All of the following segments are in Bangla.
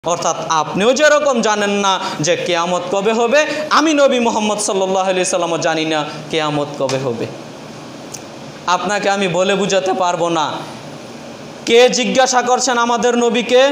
অর্থাৎ আপনিও যেরকম জানেন না যে কিয়ামত কবে হবে, আমি নবী মুহাম্মদ সাল্লাল্লাহু আলাইহি সাল্লামও জানি না কিয়ামত কবে হবে। আপনাকে আমি বলে বুঝাতে পারবো না। কে জিজ্ঞাসা করছেন আমাদের নবীকে?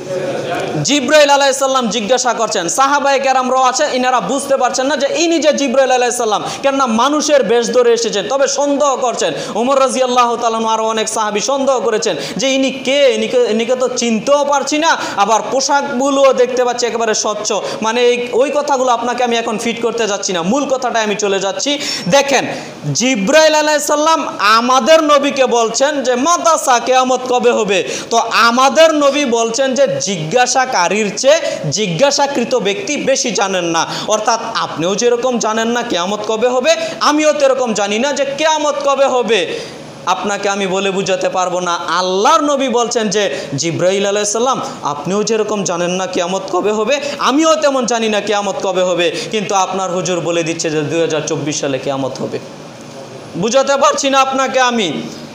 জিব্রাইল আলাইহিস সালাম জিজ্ঞাসা করছেন। সাহাবায়ে কেরামরাও আছে, ইনারা বুঝতে পারছেন না যে ইনি যে জিব্রাইল আলাইহিস সালাম, কেননা মানুষের বেশ ধরে এসেছেন, তবে সন্দেহ করছেন। ওমর রাদিয়াল্লাহু তাআলা আরও অনেক সাহাবী সন্দেহ করেছেন যে ইনি কে, ইনিকে তো চিনতেও পারছি না, আবার পোশাকগুলোও দেখতে পাচ্ছি একেবারে স্বচ্ছ। মানে ওই কথাগুলো আপনাকে আমি এখন ফিট করতে যাচ্ছি না, মূল কথাটায় আমি চলে যাচ্ছি। দেখেন, জিব্রাইল আলাইহিস সালাম আমাদের নবীকে বলছেন যে মাতাসা, কিয়ামত কবে হবে। তো আমাদের নবী বলছেন যে জিজ্ঞাসাকারীর চেয়ে জিজ্ঞাসাকৃত ব্যক্তি বেশি জানেন না। অর্থাৎ আপনিও যেরকম জানেন না কিয়ামত কবে হবে, আমিও তো এরকম জানি না যে কিয়ামত কবে হবে। আপনাকে আমি বলে বুঝাতে পারবো না। আল্লাহর নবী বলছেন যে জিব্রাইল আলাইহিস সালাম, আপনিও যেরকম জানেন না কিয়ামত কবে হবে, আমিও তেমন জানি না কিয়ামত কবে হবে, কিন্তু আপনার হুজুর বলে দিচ্ছে যে 2024 সালে কিয়ামত হবে। বুঝাতে পারছি না আপনাকে আমি।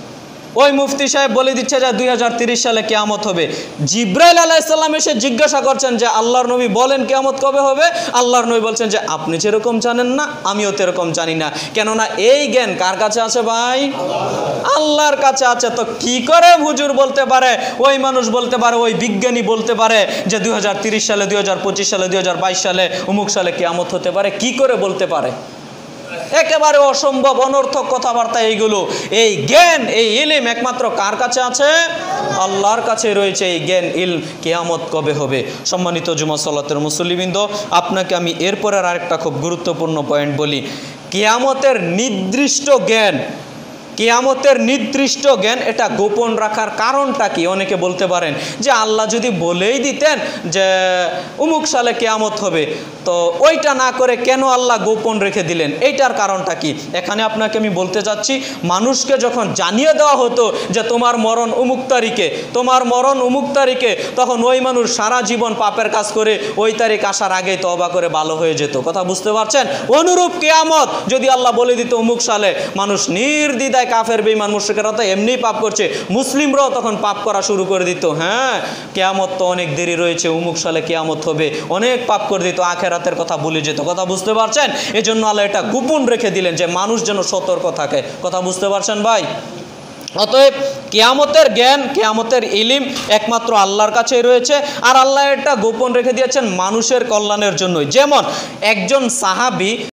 ওই মুফতি সাহেব বলে দিচ্ছে যে 2030 সালে কিয়ামত হবে। জিব্রাইল আলাইহিস সালাম এসে জিজ্ঞাসা করছেন যে আল্লাহর নবী বলেন কিয়ামত কবে হবে। আল্লাহর নবী বলছেন যে আপনি যেরকম জানেন না, আমিও তেরকম জানি না। কেননা এই জ্ঞান কার কাছে আছে ভাই? আল্লাহর কাছে আছে। তো কি করে হুজুর বলতে পারে, ওই মানুষ বলতে পারে, ওই বিজ্ঞানী বলতে পারে যে 2030 সালে, 2025 সালে, 2022 সালে, অমুক সালে কিয়ামত হতে পারে? কি করে বলতে পারে? একেবারে অসম্ভব, অনর্থক কথাবার্তা এইগুলো। এই জ্ঞান, এই ইলম একমাত্র কার কাছে আছে? আল্লাহর কাছে রয়েছে এই জ্ঞান, ইলম। কিয়ামত কবে হবে? সম্মানিত জুমা সালাতের মুসল্লিবৃন্দ, আপনাকে আমি এরপরের আরেকটা খুব গুরুত্বপূর্ণ পয়েন্ট বলি। কিয়ামতের নির্দিষ্ট জ্ঞান, কিয়ামতের নির্দিষ্ট জ্ঞান এটা গোপন রাখার কারণটা কি? অনেকে বলতে পারেন যে আল্লাহ যদি বলেই দিতেন যে অমুক সালে কিয়ামত হবে, তো ওইটা না করে কেন আল্লাহ গোপন রেখে দিলেন? এইটার কারণটা কি? এখানে আপনাকে আমি বলতে চাচ্ছি, মানুষকে যখন জানিয়ে দেওয়া হতো যে তোমার মরণ অমুক তারিখে, তোমার মরণ অমুক তারিখে, তখন ওই মানুষ সারা জীবন পাপের কাজ করে ওই তারিখ আসার আগেই তওবা করে ভালো হয়ে যেত। কথা বুঝতে পারছেন? অনুরূপ কিয়ামত যদি আল্লাহ বলে দিত অমুক সালে, মানুষ নির্দ্বিধায়, কাফের বেঈমান মুশরিকরা তো এমনিই পাপ করছে, মুসলিমরাও তখন পাপ করা শুরু করে দিত। হ্যাঁ, কিয়ামত তো অনেক দেরি রয়েছে, অমুক সালে কিয়ামত হবে, অনেক পাপ করে দিত, আখেরাতের কথা ভুলে যেত। কথা বুঝতে পারছেন? এজন্য আল্লাহ এটা গোপন রেখে দিলেন যে মানুষ যেন সতর্ক থাকে। কথা বুঝতে পারছেন ভাই? অতএব কিয়ামতের জ্ঞান, কিয়ামতের ইলম একমাত্র আল্লাহর কাছেই রয়েছে, আর আল্লাহ এটা গোপন রেখে দিয়েছেন মানুষের কল্যাণের জন্যই। যেমন একজন সাহাবী